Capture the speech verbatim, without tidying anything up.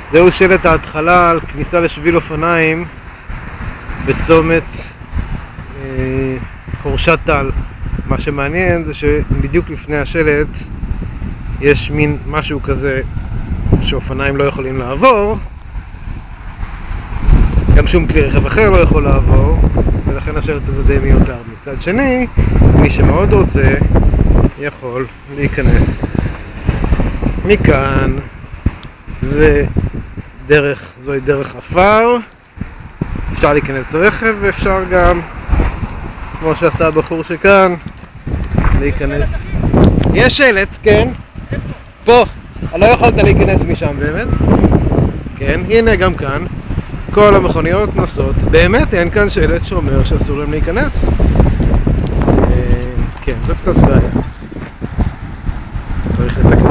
זהו שלט ההתחלה על כניסה לשביל אופניים בצומת אה, חורשת טל. מה שמעניין זה שבדיוק לפני השלט יש מין משהו כזה שאופניים לא יכולים לעבור, גם שום כלי רכב אחר לא יכול לעבור, ולכן השלט הזה די מיותר. מצד שני, מי שמאוד רוצה יכול להיכנס מכאן. זה דרך, זוהי דרך עפר, אפשר להיכנס לרכב ואפשר גם, כמו שעשה הבחור שכאן, להיכנס. יש שלט, כן? פה. לא יכולת להיכנס משם באמת. כן, הנה גם כאן. כל המכוניות נוסעות. באמת אין כאן שלט שאומר שאסור להם להיכנס. כן, זו קצת בעיה. צריך לתקן.